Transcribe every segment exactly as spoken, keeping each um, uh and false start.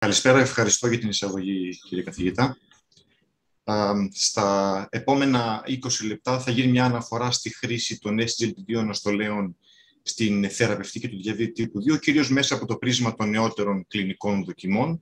Καλησπέρα, ευχαριστώ για την εισαγωγή, κύριε καθηγητά. Στα επόμενα είκοσι λεπτά θα γίνει μια αναφορά στη χρήση των ες τζι ελ τι δύο αναστολέων στην θεραπευτική του διαβήτη τύπου δύο, κυρίως μέσα από το πρίσμα των νεότερων κλινικών δοκιμών.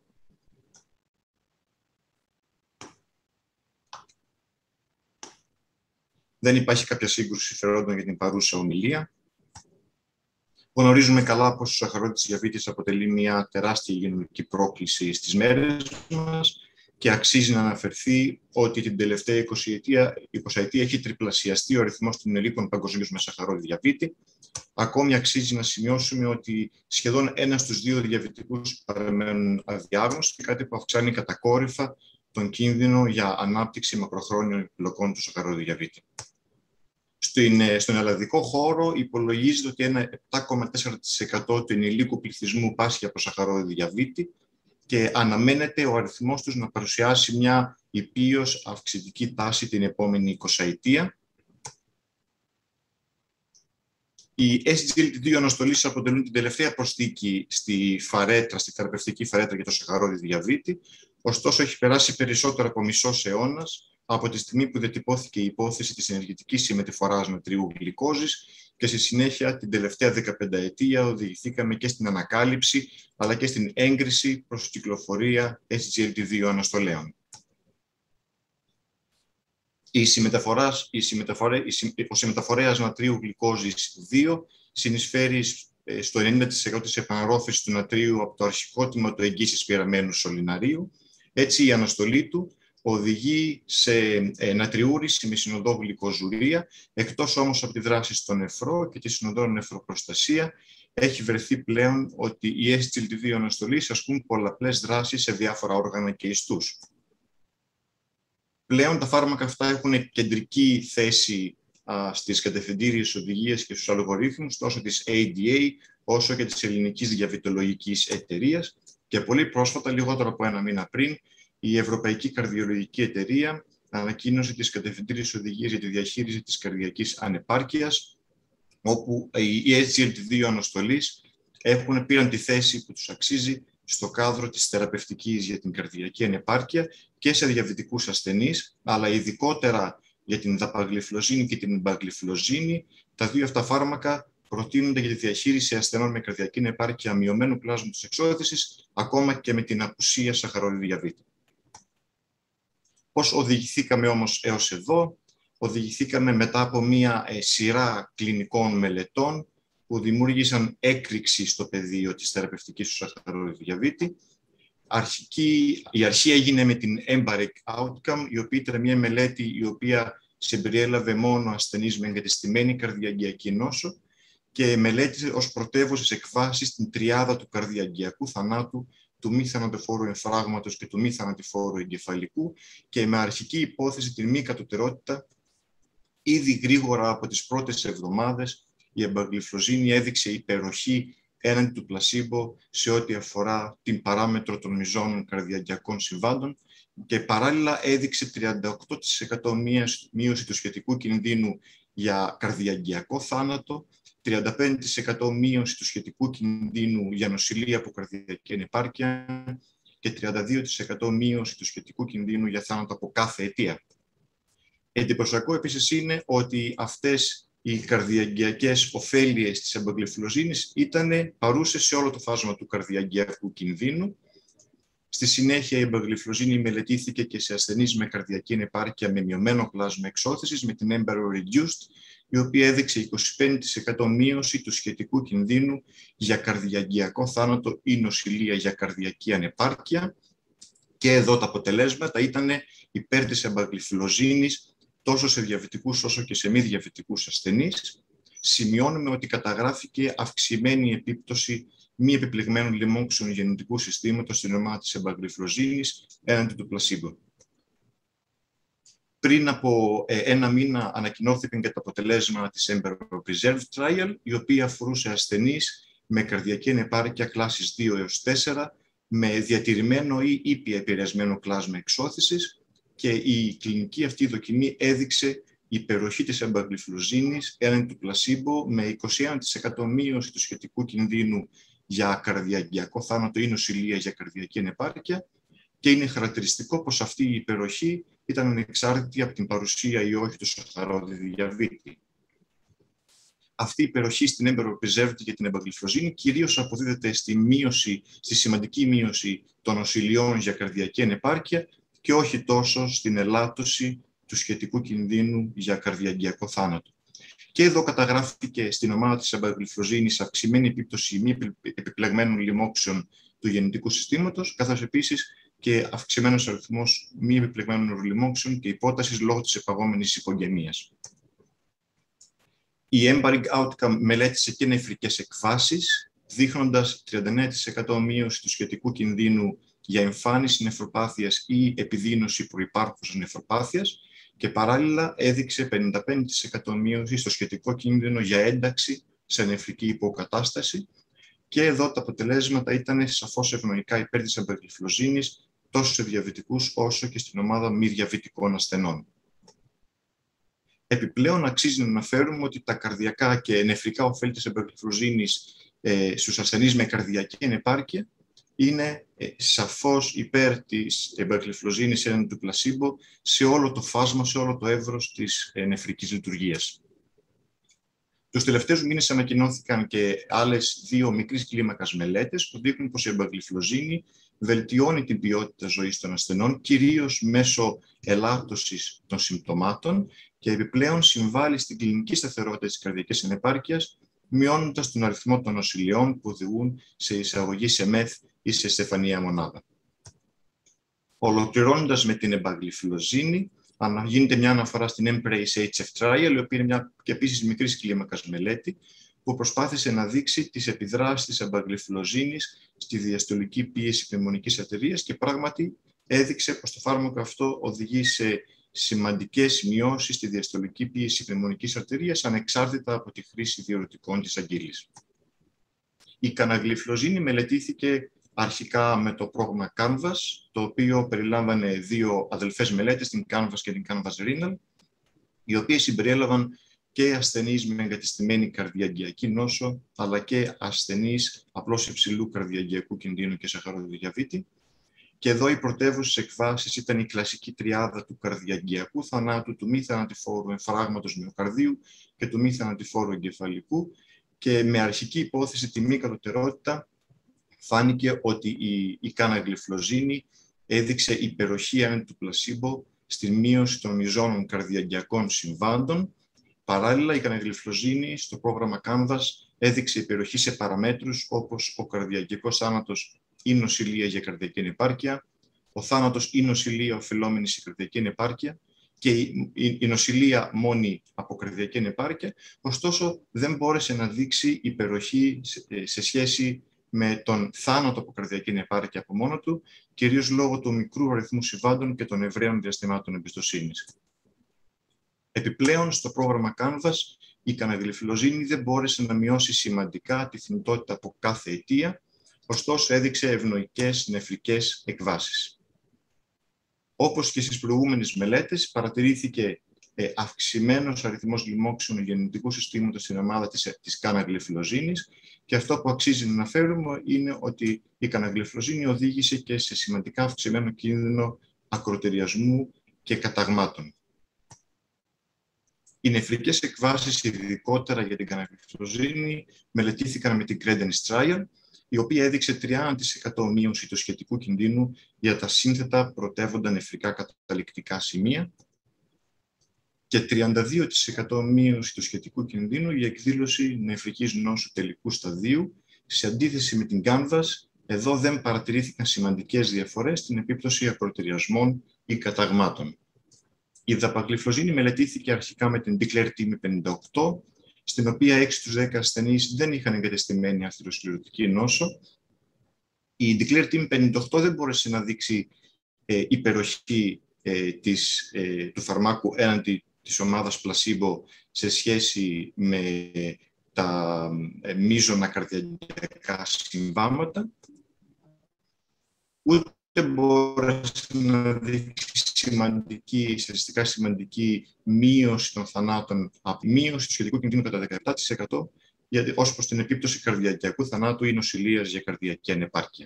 Δεν υπάρχει κάποια σύγκρουση συμφερόντων για την παρούσα ομιλία. Γνωρίζουμε καλά πως ο σαχαρότης διαβήτης αποτελεί μια τεράστια υγειονομική πρόκληση στις μέρες μας και αξίζει να αναφερθεί ότι την τελευταία εικοσαετία έχει τριπλασιαστεί ο αριθμός των ενηλίκων παγκοσμίως με σαχαρότη διαβήτη. Ακόμη αξίζει να σημειώσουμε ότι σχεδόν ένας στους δύο διαβητικούς παραμένουν αδιάγνωστοι, κάτι που αυξάνει κατακόρυφα τον κίνδυνο για ανάπτυξη μακροχρόνιων επιπλοκών του σαχαρότη διαβήτη. Στον ελλαδικό χώρο υπολογίζεται ότι ένα επτά κόμμα τέσσερα τοις εκατό του ενηλίκου πληθυσμού πάσχει από σαχαρότη διαβήτη και αναμένεται ο αριθμός τους να παρουσιάσει μια υπείως αυξητική τάση την επόμενη εικοσαετία. Οι ες τζι ελ τι δύο αναστολής αποτελούν την τελευταία προσθήκη στη φαρέτρα, στη θεραπευτική φαρέτρα για το σαχαρότη διαβήτη, ωστόσο έχει περάσει περισσότερο από μισός αιώνας από τη στιγμή που διατυπώθηκε η υπόθεση της ενεργητικής συμμεταφοράς νατρίου γλυκόζης και στη συνέχεια την τελευταία δεκαπενταετία οδηγηθήκαμε και στην ανακάλυψη αλλά και στην έγκριση προς κυκλοφορία ες τζι ελ τι δύο αναστολέων. Η συμμεταφοράς, η συμμεταφορέ, η, ο συμμεταφορέας νατρίου γλυκόζης δύο συνεισφέρει στο ενενήντα τοις εκατό της επαναρρόφησης του νατρίου από το αρχικό τμήμα του εγγύσης πειραμένου σωληναρίου. Έτσι η αναστολή του οδηγεί σε ε, νατριούρηση με συνοδό γλυκοζουρία, εκτός όμως από τη δράση στο νεφρό και τη συνοδό νεφροπροστασία, έχει βρεθεί πλέον ότι οι ες τζι ελ τι δύο αναστολής ασκούν πολλαπλές δράσεις σε διάφορα όργανα και ιστούς. Πλέον τα φάρμακα αυτά έχουν κεντρική θέση α, στις κατευθυντήριες οδηγίες και στους αλγορίθμους τόσο της έι ντι έι όσο και της Ελληνικής Διαβητολογικής Εταιρείας και πολύ πρόσφατα, λιγότερο από ένα μήνα πριν, η Ευρωπαϊκή Καρδιολογική Εταιρεία ανακοίνωσε τις κατευθυντήριες οδηγίες για τη διαχείριση της καρδιακής ανεπάρκειας, όπου οι ες τζι ελ τι δύο αναστολής έχουν πήραν τη θέση που τους αξίζει στο κάδρο της θεραπευτικής για την καρδιακή ανεπάρκεια και σε διαβητικούς ασθενείς, αλλά ειδικότερα για την δαπαγλιφλοζίνη και την εμπαγλιφλοζίνη. Τα δύο αυτά φάρμακα προτείνονται για τη διαχείριση ασθενών με καρδιακή ανεπάρκεια μειωμένου πλάσματος εξώθησης, ακόμα και με την απουσία σαχαρότη διαβήτη. Πώς οδηγηθήκαμε όμως έως εδώ? Οδηγηθήκαμε μετά από μία ε, σειρά κλινικών μελετών που δημιούργησαν έκρηξη στο πεδίο της θεραπευτικής του σαχαρότη διαβήτη. Αρχική, η αρχή έγινε με την EMBAREC Outcome, η οποία ήταν μια μελέτη η οποία συμπεριέλαβε μόνο ασθενείς με εγκατεστημένη καρδιαγγειακή νόσο και μελέτησε ως πρωτεύουσες εκβάσεις την τριάδα του καρδιαγγειακού θανάτου, του μη θανατοφόρου εμφράγματος και του μη θανατηφόρου εγκεφαλικού και με αρχική υπόθεση την μη κατωτερότητα. Ήδη γρήγορα από τις πρώτες εβδομάδες η εμπαγλιφλοζίνη έδειξε υπεροχή έναντι του πλασίμπο σε ό,τι αφορά την παράμετρο των μειζώνων καρδιαγγειακών συμβάντων και παράλληλα έδειξε τριάντα οκτώ τοις εκατό μείωση του σχετικού κινδύνου για καρδιαγγειακό θάνατο, τριάντα πέντε τοις εκατό μείωση του σχετικού κινδύνου για νοσηλεία από καρδιακή ανεπάρκεια και τριάντα δύο τοις εκατό μείωση του σχετικού κινδύνου για θάνατο από κάθε αιτία. Εντυπωσιακό επίσης είναι ότι αυτές οι καρδιαγγειακές ωφέλειες της εμπαγλιφλοζίνης ήταν παρούσες σε όλο το φάσμα του καρδιαγγειακού κινδύνου. Στη συνέχεια η εμπαγλιφλοζίνη μελετήθηκε και σε ασθενείς με καρδιακή ανεπάρκεια με μειωμένο πλάσμα εξώθησης με την EMBAREC Reduced, η οποία έδειξε είκοσι πέντε τοις εκατό μείωση του σχετικού κινδύνου για καρδιαγγειακό θάνατο ή νοσηλεία για καρδιακή ανεπάρκεια. Και εδώ τα αποτελέσματα ήταν υπέρ της εμπαγλιφλοζίνης τόσο σε διαβητικούς όσο και σε μη διαβητικούς ασθενείς. Σημειώνουμε ότι καταγράφηκε αυξημένη επίπτωση μη επιπλεγμένου λοιμόξεων γεννητικού συστήματος στην ομάδα της εμπαγλιφλοζίνης έναντι του πλασίμπο. Πριν από ε, ένα μήνα ανακοινώθηκαν και τα αποτελέσματα της EMBAREC Preserve Trial, η οποία αφορούσε ασθενείς με καρδιακή ανεπάρκεια κλάσης δύο έως τέσσερα, με διατηρημένο ή ήπια επηρεασμένο κλάσμα εξώθησης και η κλινική αυτή δοκιμή έδειξε υπεροχή της εμπαγλιφλοζίνης έναντι του πλασίμπο με είκοσι ένα τοις εκατό μείωση του σχετικού κινδύνου για καρδιαγγειακό θάνατο ή νοσηλεία για καρδιακή ανεπάρκεια, και είναι χαρακτηριστικό πως αυτή η υπεροχή ήταν ανεξάρτητη από την παρουσία ή όχι του σαχαρόδι διαβήτη. Αυτή η υπεροχή στην έμπερο επιζεύγεται για την εμπαγλυφροζίνη κυρίως αποδίδεται στη, μείωση, στη σημαντική μείωση των νοσηλειών για καρδιακή ανεπάρκεια και όχι τόσο στην ελάττωση του σχετικού κινδύνου για καρδιαγγειακό θάνατο. Και εδώ καταγράφηκε στην ομάδα της εμπαγλυφροζίνης αυξημένη επίπτωση μη επιπλεγμένων λοιμόξεων του γεννητικού συστήματος, καθώς επίσης και αυξημένος αριθμός μη επιπλεγμένων λοιμόξεων και υπότασης λόγω της επαγόμενης υπογεμίας. Η Embarig Outcome μελέτησε και νεφρικές εκφάσεις, δείχνοντας τριάντα εννέα τοις εκατό μείωση του σχετικού κινδύνου για εμφάνιση νεφροπάθειας ή επιδείνωση προϋπάρχουσας νεφροπάθειας και παράλληλα έδειξε πενήντα πέντε τοις εκατό μείωση στο σχετικό κίνδυνο για ένταξη σε νεφρική υποκατάσταση, και εδώ τα αποτελέσματα ήταν σαφώς ευνοϊκά υπέρ της εμπαγλυφροζίνης τόσο σε διαβητικούς όσο και στην ομάδα μη διαβητικών ασθενών. Επιπλέον, αξίζει να αναφέρουμε ότι τα καρδιακά και νεφρικά ωφέλη της εμπαγλυφροζίνης ε, στους ασθενείς με καρδιακή ανεπάρκεια είναι ε, σαφώς υπέρ της εμπαγλυφροζίνης έναντι του πλασίμπο σε όλο το φάσμα, σε όλο το εύρος της ε, νεφρικής λειτουργίας. Τους τελευταίους μήνες ανακοινώθηκαν και άλλες δύο μικρής κλίμακας μελέτες που δείχνουν πως η εμπαγλυφροζίνη βελτιώνει την ποιότητα ζωής των ασθενών, κυρίως μέσω ελάττωσης των συμπτωμάτων και επιπλέον συμβάλλει στην κλινική σταθερότητα της καρδιακής ανεπάρκειας, μειώνοντας τον αριθμό των νοσηλειών που οδηγούν σε εισαγωγή σε μεθ ή σε στεφανία μονάδα. Ολοκληρώνοντας με την εμπαγλυφροζίνη, γίνεται μια αναφορά στην Embrace έιτς εφ Trial, η οποία είναι μια και επίσης μικρής κλίμακας μελέτη, που προσπάθησε να δείξει τις επιδράσεις της εμπαγλυφροζίνης στη διαστολική πίεση πνευμονικής αρτηρίας και πράγματι έδειξε πως το φάρμακο αυτό οδηγεί σε σημαντικές μειώσεις στη διαστολική πίεση πνευμονικής αρτηρίας ανεξάρτητα από τη χρήση διουρωτικών της αγκύλης. Η καναγλυφροζίνη μελετήθηκε αρχικά με το πρόγραμμα Canvas, το οποίο περιλάμβανε δύο αδελφές μελέτες, την Canvas και την Canvas Renal, οι οποίες συμπεριέλαβαν και ασθενείς με εγκατεστημένη καρδιαγγειακή νόσο, αλλά και ασθενείς απλώς υψηλού καρδιαγγειακού κινδύνου και σαχαροδιαβήτη. Και εδώ οι πρωτεύουσες εκβάσεις ήταν η κλασική τριάδα του καρδιαγγειακού θανάτου, του μη θανατηφόρου εμφράγματος μυοκαρδίου και του μη θανατηφόρου εγκεφαλικού, και με αρχική υπόθεση τη μη κατωτερότητα φάνηκε ότι η, η καναγλυφροζίνη έδειξε υπεροχή έναντι του πλασίμπο στη μείωση των μειζώνων καρδιαγγειακών συμβάντων. Παράλληλα, η καναγλυφροζίνη στο πρόγραμμα Canvas έδειξε υπεροχή σε παραμέτρους όπως ο καρδιαγγειακός θάνατος ή νοσηλεία για καρδιακή ανεπάρκεια, ο θάνατος ή νοσηλεία οφειλόμενη σε καρδιακή ανεπάρκεια και η, η, η νοσηλεία μόνη από καρδιακή ανεπάρκεια, ωστόσο δεν μπόρεσε να δείξει υπεροχή σε, σε σχέση με τον θάνατο από καρδιακή ανεπάρκεια από μόνο του, κυρίως λόγω του μικρού αριθμού συμβάντων και των ευραίων διαστημάτων εμπιστοσύνης. Επιπλέον, στο πρόγραμμα Canvas, η καναγλυφροζίνη δεν μπόρεσε να μειώσει σημαντικά τη θνητότητα από κάθε αιτία, ωστόσο έδειξε ευνοϊκές νεφρικές εκβάσεις. Όπως και στις προηγούμενες μελέτες, παρατηρήθηκε ε, αυξημένος αριθμός λοιμόξεων γεννητικού συστήματος στην ομάδα της, της καναγλυφροζίνης, και αυτό που αξίζει να αναφέρουμε είναι ότι η καναγλυφροζίνη οδήγησε και σε σημαντικά αυξημένο κίνδυνο ακροτεριασμού και καταγμάτων. Οι νεφρικές εκβάσεις, ειδικότερα για την καναγλυφροζίνη, μελετήθηκαν με την Credence Trial, η οποία έδειξε τριάντα τοις εκατό μείωση του σχετικού κινδύνου για τα σύνθετα πρωτεύοντα νεφρικά καταληκτικά σημεία και τριάντα δύο τοις εκατό μείωση του σχετικού κινδύνου για εκδήλωση νεφρικής νόσου τελικού σταδίου. Σε αντίθεση με την Canvas, εδώ δεν παρατηρήθηκαν σημαντικές διαφορές στην επίπτωση ακροτεριασμών ή καταγμάτων. Η δαπαγλυφροζίνη μελετήθηκε αρχικά με την Declare Team πενήντα οκτώ, στην οποία έξι στους δέκα ασθενείς δεν είχαν εγκατεστημένη αθυροσκληρωτική νόσο. Η Declare Team πενήντα οκτώ δεν μπόρεσε να δείξει ε, υπεροχή ε, της, ε, του φαρμάκου έναντι της ομάδας πλασίμπο σε σχέση με τα ε, μείζωνα καρδιαγγειακά συμβάματα, ούτε μπόρεσε να δείξει σημαντική, στατιστικά σημαντική μείωση των θανάτων, από μείωση του σχετικού κινδύνου κατά δεκαεπτά τοις εκατό ως προς την επίπτωση καρδιακιακού θανάτου ή νοσηλείας για καρδιακή ανεπάρκεια.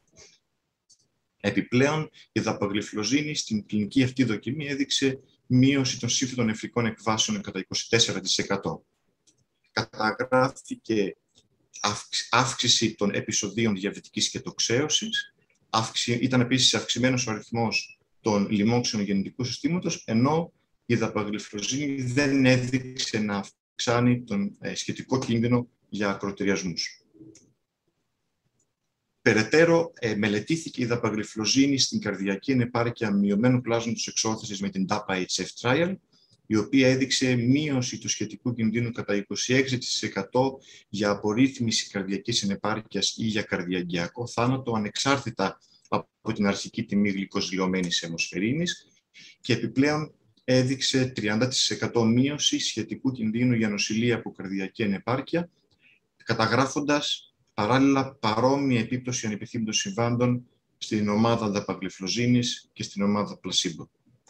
Επιπλέον, η δαπαγλιφλοζίνη στην κλινική αυτή δοκιμή έδειξε μείωση των σύμφυτων νεφρικών εκβάσεων κατά είκοσι τέσσερα τοις εκατό. Καταγράφηκε αύξηση των επεισοδίων διαβητικής κετοξέωσης, ήταν επίσης αυξημένος ο αριθμός των λοιμώξεων γεννητικού συστήματος, ενώ η δαπαγλιφλοζίνη δεν έδειξε να αυξάνει τον σχετικό κίνδυνο για ακροτηριασμούς. Περαιτέρω, ε, μελετήθηκε η δαπαγλιφλοζίνη στην καρδιακή ανεπάρκεια μειωμένου πλάσματος εξώθησης με την ντάπα έιτς εφ trial, η οποία έδειξε μείωση του σχετικού κινδύνου κατά είκοσι έξι τοις εκατό για απορρίθμιση καρδιακής ανεπάρκειας ή για καρδιαγγειακό θάνατο, ανεξάρτητα από την αρχική τιμή γλυκοζηλωμένης αιμοσφαιρίνης, και επιπλέον έδειξε τριάντα τοις εκατό μείωση σχετικού κινδύνου για νοσηλεία από καρδιακή ανεπάρκεια, καταγράφοντας παράλληλα παρόμοια επίπτωση ανεπιθύμητων συμβάντων στην ομάδα δαπαγλιφλοζίνης και στην ομάδα πλασίμπο.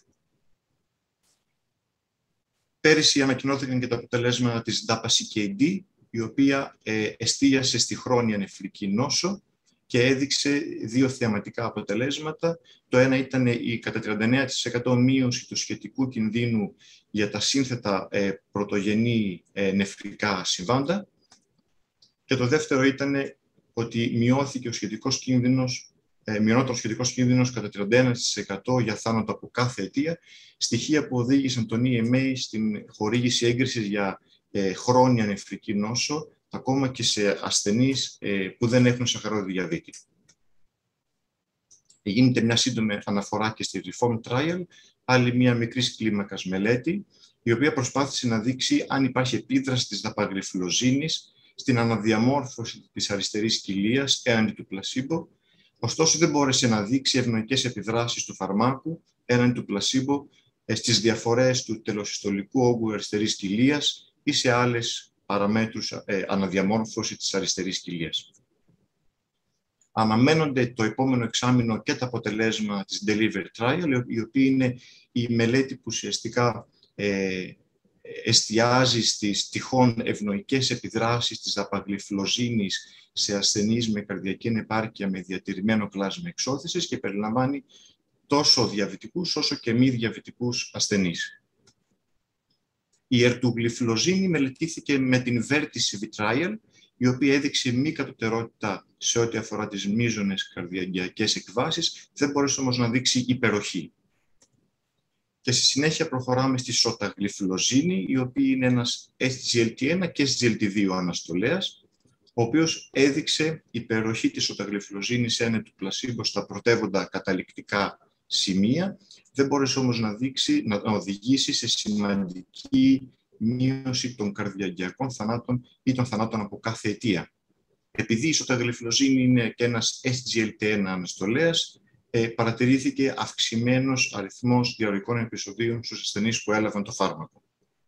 Πέρυσι ανακοινώθηκαν και τα αποτελέσματα της ντάπα σι κέι ντι, η οποία ε, εστίασε στη χρόνια νεφρική νόσο και έδειξε δύο θεαματικά αποτελέσματα. Το ένα ήταν η κατά τριάντα εννέα τοις εκατό μείωση του σχετικού κινδύνου για τα σύνθετα ε, πρωτογενή ε, νεφρικά συμβάντα, και το δεύτερο ήταν ότι μειώθηκε ο σχετικός κίνδυνος, ε, μειωνόταν ο σχετικός κίνδυνος κατά τριάντα ένα τοις εκατό για θάνατο από κάθε αιτία, στοιχεία που οδήγησαν τον ι εμ έι στην χορήγηση έγκρισης για ε, χρόνια νεφρική νόσο, ακόμα και σε ασθενείς ε, που δεν έχουν σαχαρόδι διαβήτη. Γίνεται μια σύντομη αναφορά και στη Reform Trial, άλλη μια μικρής κλίμακας μελέτη, η οποία προσπάθησε να δείξει αν υπάρχει επίδραση της δαπαγλιφλοζίνης στην αναδιαμόρφωση της αριστερής κοιλίας έναντι του πλασίμπο, ωστόσο δεν μπόρεσε να δείξει ευνοϊκές επιδράσεις του φαρμάκου έναντι του πλασίμπο στις διαφορές του τελοσυστολικού όγκου αριστερής κοιλίας ή σε άλλες παραμέτρους ε, αναδιαμόρφωση της αριστερής κοιλίας. Αναμένονται το επόμενο εξάμηνο και τα αποτελέσματα της Deliver Trial, η οποία είναι η μελέτη που ουσιαστικά ε, εστιάζει στις τυχόν ευνοϊκές επιδράσεις της δαπαγλιφλοζίνης σε ασθενείς με καρδιακή ανεπάρκεια με διατηρημένο κλάσμα εξώθησης και περιλαμβάνει τόσο διαβητικούς όσο και μη διαβητικούς ασθενείς. Η ερτουγλιφλοζίνη μελετήθηκε με την Vertis Trial, η οποία έδειξε μη κατωτερότητα σε ό,τι αφορά τις μείζονες καρδιαγγειακές εκβάσεις, δεν μπόρεσε όμως να δείξει υπεροχή. Και στη συνέχεια προχωράμε στη σοταγλιφλοζίνη, η οποία είναι ένας ες τζι ελ τι ένα και ες τζι ελ τι δύο αναστολέας, ο οποίος έδειξε υπεροχή της σοταγλιφλοζίνης έναντι του πλασίμπο στα πρωτεύοντα καταληκτικά σημεία, δεν μπόρεσε όμως να, δείξει, να οδηγήσει σε σημαντική μείωση των καρδιαγγειακών θανάτων ή των θανάτων από κάθε αιτία. Επειδή η σοταγλιφλοζίνη είναι και ένας ες τζι ελ τι ένα αναστολέας, ε, παρατηρήθηκε αυξημένος αριθμός διαρροικών επεισοδίων στους ασθενείς που έλαβαν το φάρμακο.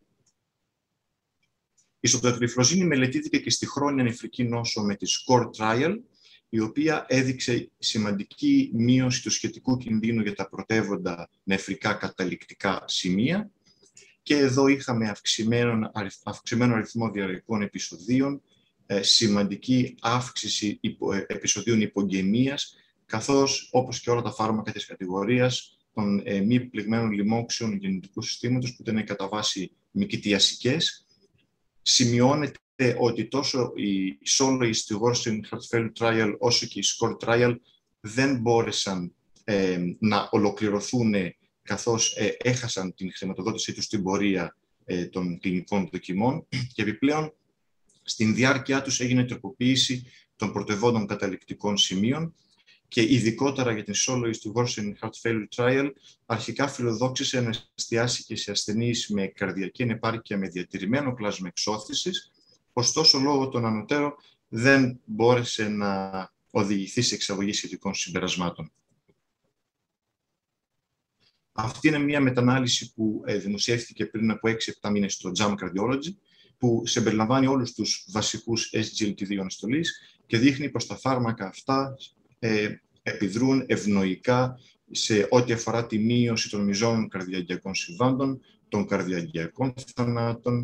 Η σοταγλιφλοζίνη μελετήθηκε και στη χρόνια νεφρική νόσο με τη σκορ Trial, η οποία έδειξε σημαντική μείωση του σχετικού κινδύνου για τα πρωτεύοντα νεφρικά καταληκτικά σημεία, και εδώ είχαμε αυξημένο, αυξημένο αριθμό διαρροικών επεισοδίων, ε, σημαντική αύξηση υπο, ε, επεισοδίων υπογεμίας, καθώς όπως και όλα τα φάρμακα της κατηγορίας των ε, μη πληγμένων λοιμώξεων γεννητικού συστήματος που ήταν κατά βάση μικητιασικές, σημειώνεται ότι τόσο η Soloist, η Worsening Heart Failure Trial, όσο και η SCORE Trial δεν μπόρεσαν ε, να ολοκληρωθούν, καθώς ε, έχασαν την χρηματοδότησή τους στην πορεία ε, των κλινικών δοκιμών, και επιπλέον στην διάρκεια τους έγινε τροποποίηση των πρωτευόντων καταληκτικών σημείων, και ειδικότερα για την Soloist του Worsening Heart Failure Trial αρχικά φιλοδόξησε να εστιάσει και σε ασθενείς με καρδιακή ανεπάρκεια με διατηρημένο κλάσμα εξώθησης, ωστόσο λόγω των ανωτέρων δεν μπόρεσε να οδηγηθεί σε εξαγωγή σχετικών συμπερασμάτων. Αυτή είναι μια μετανάλυση που ε, δημοσιεύτηκε πριν από έξι επτά μήνες στο τζαμ Cardiology, που συμπεριλαμβάνει όλους τους βασικούς ες τζι ελ τι δύο αναστολής και δείχνει πως τα φάρμακα αυτά ε, επιδρούν ευνοϊκά σε ό,τι αφορά τη μείωση των μειζώνων καρδιαγγειακών συμβάντων, των καρδιαγγειακών θανάτων,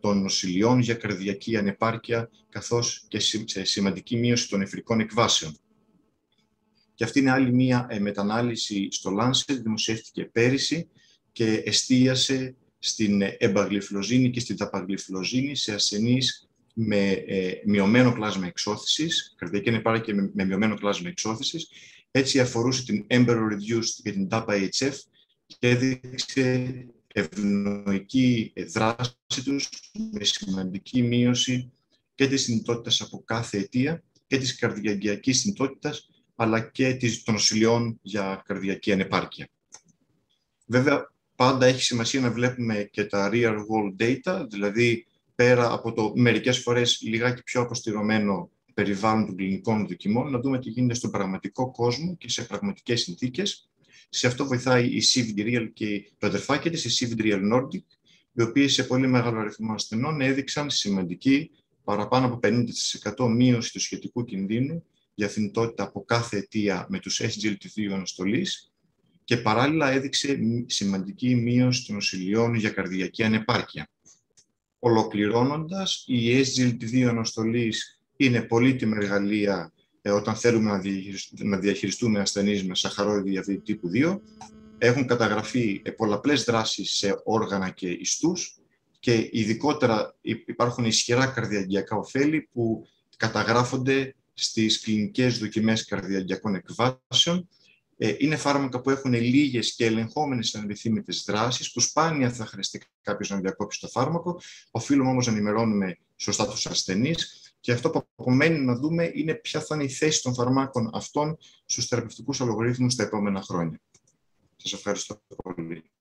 των νοσηλειών για καρδιακή ανεπάρκεια, καθώς και σε σημαντική μείωση των νεφρικών εκβάσεων. Και αυτή είναι άλλη μία μετανάλυση στο Lancet, δημοσιεύτηκε πέρυσι και εστίασε στην εμπαγλυφλοζίνη και στην ταπαγλυφλοζίνη σε ασθενείς με ε, μειωμένο κλάσμα εξώθησης, καρδιακή ανεπάρκεια με, με μειωμένο κλάσμα εξώθησης. Έτσι αφορούσε την Emperor Reduced και την ντάπα έιτς εφ και έδειξε ευνοϊκή δράση τους με σημαντική μείωση και της θνητότητας από κάθε αιτία και της καρδιαγγειακής θνητότητας, αλλά και των νοσηλειών για καρδιακή ανεπάρκεια. Βέβαια, πάντα έχει σημασία να βλέπουμε και τα real world data, δηλαδή πέρα από το μερικές φορές λιγάκι πιο αποστηρωμένο περιβάλλον των κλινικών δοκιμών, να δούμε τι γίνεται στον πραγματικό κόσμο και σε πραγματικές συνθήκες. Σε αυτό βοηθάει η σι βι ντι Real και το αδερφάκι της, η σι βι ντι Real Nordic, οι οποίες σε πολύ μεγάλο αριθμό ασθενών έδειξαν σημαντική, παραπάνω από πενήντα τοις εκατό μείωση του σχετικού κινδύνου για θνητότητα από κάθε αιτία με τους ες τζι ελ τι δύο αναστολής και παράλληλα έδειξε σημαντική μείωση των νοσηλειών για καρδιακή ανεπάρκεια. Ολοκληρώνοντας, η ες τζι ελ τι δύο αναστολής είναι πολύτιμη εργαλεία ε, όταν θέλουμε να διαχειριστούμε ασθενείς με σαχαρώδη διαβήτη τύπου δύο. Έχουν καταγραφεί ε, πολλαπλές δράσεις σε όργανα και ιστούς και ειδικότερα υπάρχουν ισχυρά καρδιαγγειακά ωφέλη που καταγράφονται στις κλινικές δοκιμές καρδιαγγειακών εκβάσεων. Ε, είναι φάρμακα που έχουν λίγες και ελεγχόμενες ανεπιθύμητες δράσεις, που σπάνια θα χρειαστεί κάποιος να διακόψει το φάρμακο. Οφείλουμε όμως να ενημερώνουμε σωστά τους ασθενείς. Και αυτό που απομένει να δούμε είναι ποια θα είναι η θέση των φαρμάκων αυτών στους θεραπευτικούς αλγορίθμους τα επόμενα χρόνια. Σας ευχαριστώ πολύ.